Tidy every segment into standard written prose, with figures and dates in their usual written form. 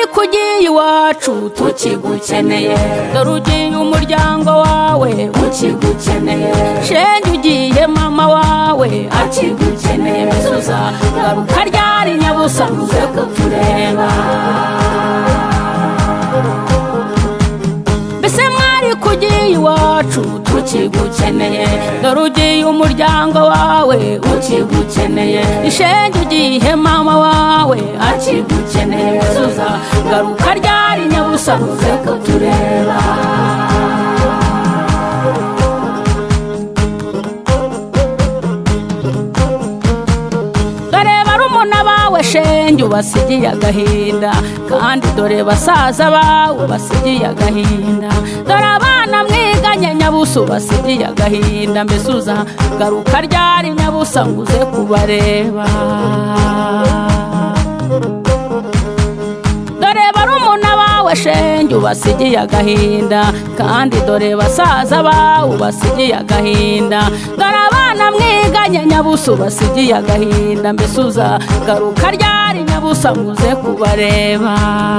kugiye iwacu tukigukeneye dore ugiye umuryango wawe ukigukeneye shenge ugiye mama wawe akigukeneye Mizuza garuka ryari Nyabusa uze kutureba mbese mwari kugiye iwacu tukigukeneye dore ugiye umuryango wawe ukigukeneye ishenge ugiye mama wawe akigukeneye Mizuza garuka ryari Nyabusa uze kutureba shenge ubasigiye agahinda kandi dore basaza bawe ubasigiye agahinda dore abana mwiganye Nyabusa ubasigiye agahinda Mizuza garuka ryari Nyabusa nguze kubareba dore barumuna bawe shenge ubasigiye agahinda kandi dore basaza bawe ubasigiye agahinda dore abana mwiganye Nyabusa ubasigiye agahinda Mizuza garuka ryari Nyabusa nguze kubareba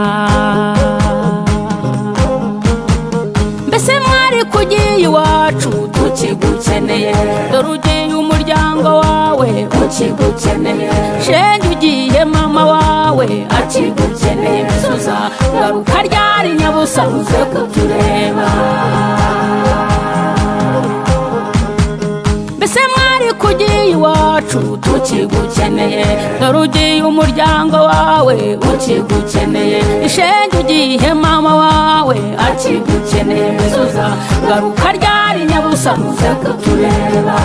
mbese mwari kugiye iwacu tukigukeneye dore ugiye umuryango wawe ukigukeneye shenge ugiye mama wawe akigukeneye Mizuza garuka ryari Nyabusa uze kutureba mbese mwari kugiye iwacu tukigukeneye dore ugiye umuryango wawe ukigukeneye ishenge ugiye mama wawe akigukeneye Mizuza garuka ryari Nyabusa uze kutureba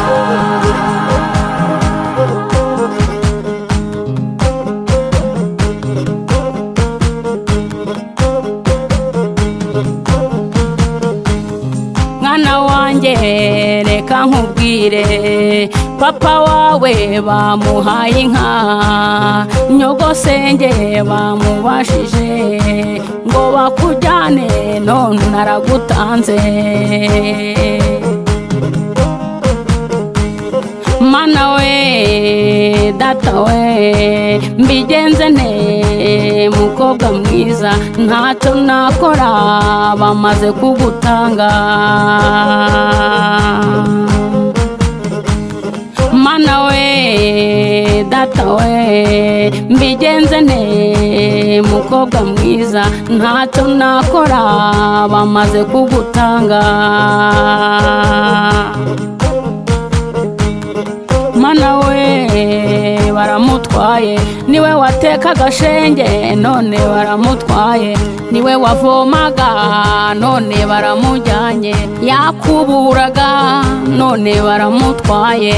mwana wanjye reka nkubwire papa wawe bamuhaye inka nyogosenge bamubashije ngo bakujyane none naragutanze mana we data we mbigenze nte mukobwa mwiza ntacyo nakora bamaze kugutanga mana we data we mbigenze nte mukobwa mwiza ntacyo nakora bamaze kugutanga mana we baramutwaye niwe wateka agashenge none baramutwaye niwe wavomaga none baramujyanye yakuburaga none baramutwaye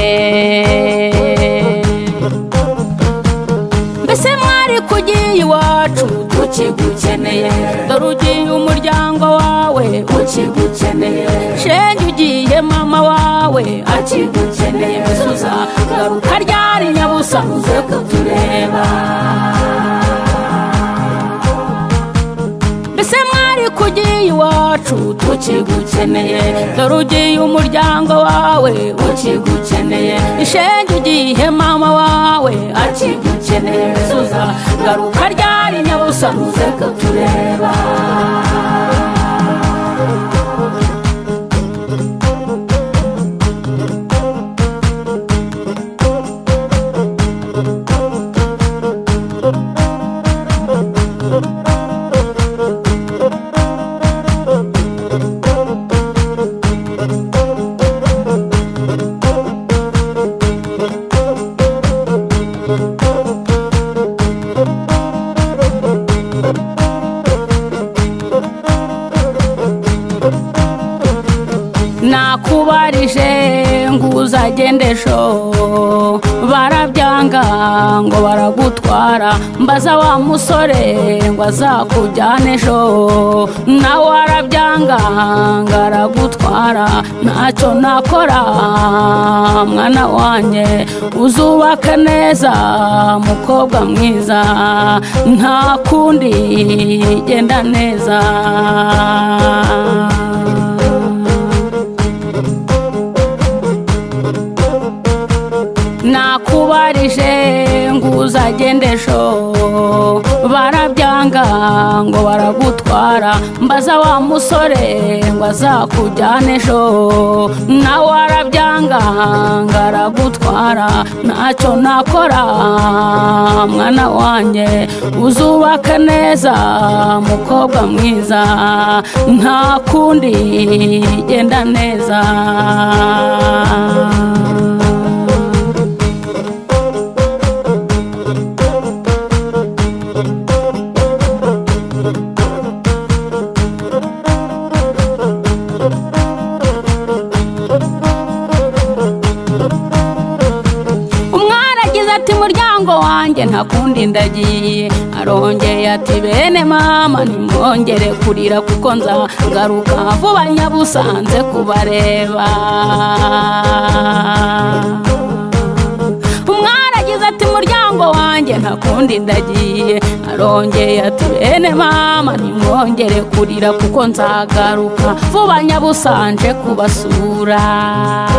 mbese mwari kugiye iwacu tukigukeneye dore ugiye umuryango wawe ukigukeneye shenge ugiye mama wawe akigukeneye Mizuza garuka ryari Nyabusa uze kutureba mbese mwari kugiye iwacu tukigukeneye dore ugiye umuryango wawe ukigukeneye ishenge ugiye mama wawe akigukeneye Mizuza garuka ryari Nyabusa uze kutureba nakubarije ngo uzagendesho barabyanga ngo baragutwara mbaza wa musore ngo azakujyanesho nawe arabyanga ngo aragutwara ntacyo nakora mwana wanjye uzubake neza mukobwa mwiza nta kundi genda neza nakubarije ngo uzagendesho arabyanga ngo baragutwara mbaza wa musore ngo azakujyane ejo nawe arabyanga ngo aragutwara ntacyo nakora mwana wanjye uzubake neza mukobwa mwiza nta kundi genda neza wanjye nta kundi ndagiye arongeye ati bene mama nimwongere kurira kuko nzagaruka vuba nyabusanze kubareba umwana agize ati muryango wanjye nta kundi ndagiye arongeye ati bene mama nimwongere kurira kuko nzagaruka vuba nyabusanze kubasura